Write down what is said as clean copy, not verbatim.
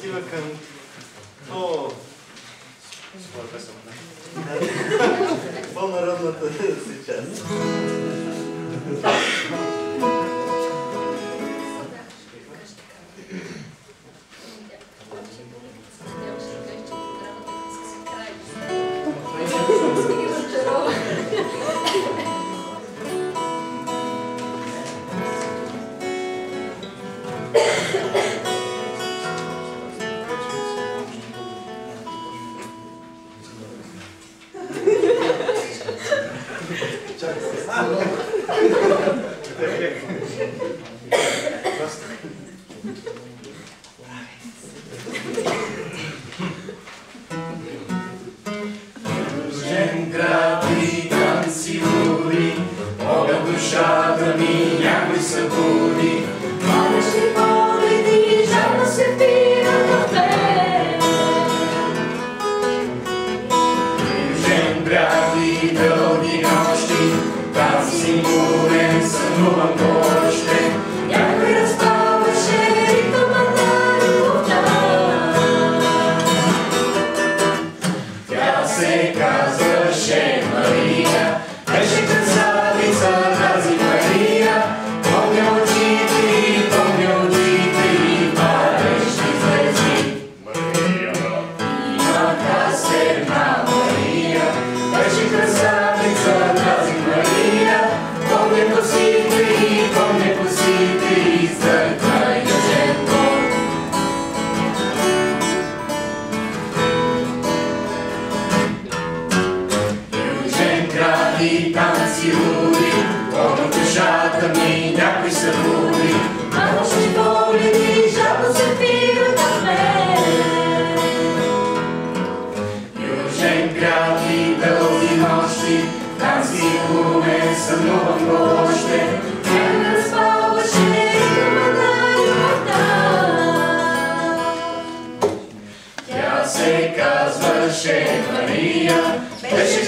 отива към по-народната си част. Южен град и танцури, Бога душата ми някой събуди. Младежни погледи жадно се пират в мен. Южен бряг и дълги нощи, там сигурен сънувам още. Някой разпаваше ритъма на любовта. Тя се казваше Мария, беше красавица тази Мария. Помня очите и падещи звезди. Мария, имаха се една Мария, беше красавица тази Мария. Помня косите и изтъкна южен двор. Южен град и танцури, Бога душата ми някой събуди. Младежни погледи жадно се пират в мен. Южен град и дълги нощи, там сигурен сънувам още. Някой разпаваше ритъма на любовта. Тя се казваше Мария, беше